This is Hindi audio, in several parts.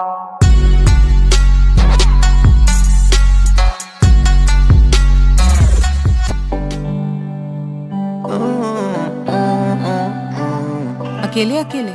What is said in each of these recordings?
अकेले अकेले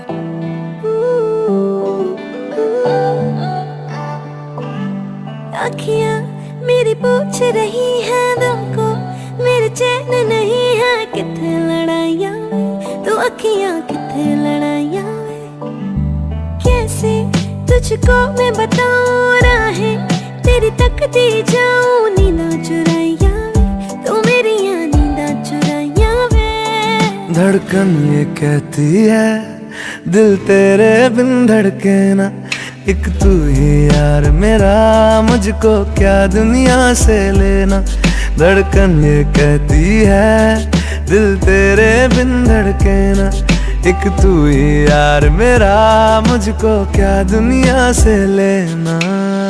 आँखियाँ मेरी पूछ रही है दिल को, मेरे चैन नहीं है किथे लड़ाइयाँ में, तो आँखियाँ किथे लड़ाइयाँ में। कैसे तुझको मैं बताऊँ राहें तेरी तकती जाऊँ नींदा चुराइयाँ में, तो मेरी यहाँ नींदा चुराइयाँ में। धड़कन ये कहती है दिल तेरे बिन धड़के ना, एक तू ही यार मेरा, मुझको क्या दुनिया से लेना। धड़कन ये कहती है दिल तेरे बिन धड़के ना, एक तू ही यार मेरा, मुझको क्या दुनिया से लेना।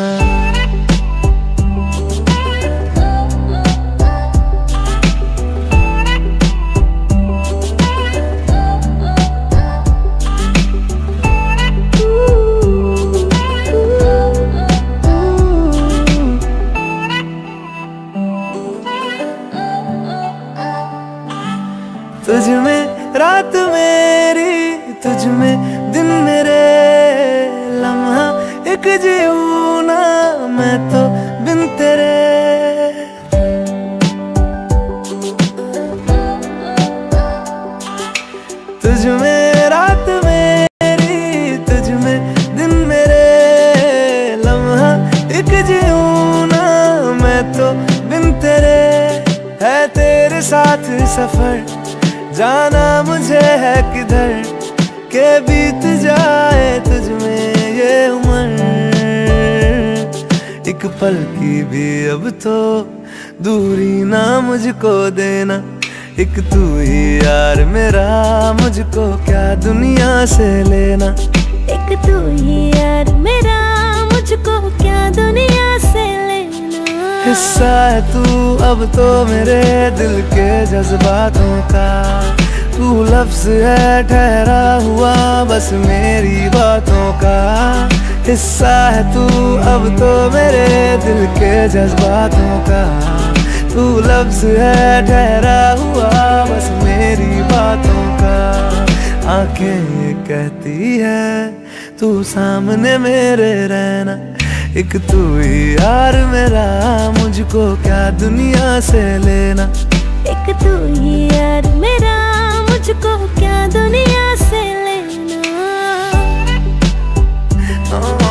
तुझ में रात मेरी, तुझ में दिन मेरे, लम्हा एक जीऊँ ना मैं तो बिन तेरे। तुझ में रात मेरी, तुझ में दिन मेरे, लम्हा एक जीऊँ ना मैं तो बिन तेरे। है तेरे साथ सफर जाना मुझे है किधर, के बीत जाए तुझ में ये उम्र। एक पल की भी अब तो दूरी ना मुझको देना, एक तू ही यार मेरा, मुझको क्या दुनिया से लेना। एक तू ही यार मेरा, मुझको क्या दुनिया से लेना। हिस्सा है तू अब तो मेरे दिल के जज्बातों का, तू लफ्ज़ है ठहरा हुआ बस मेरी बातों का। हिस्सा है तू अब तो मेरे दिल के जज्बातों का, तू लफ्ज़ है ठहरा हुआ बस मेरी बातों का। आंखें ये कहती है तू सामने मेरे रहना, एक तू ही यार मेरा, मुझको क्या दुनिया से लेना। एक तू ही यार मेरा, मुझको क्या दुनिया से लेना।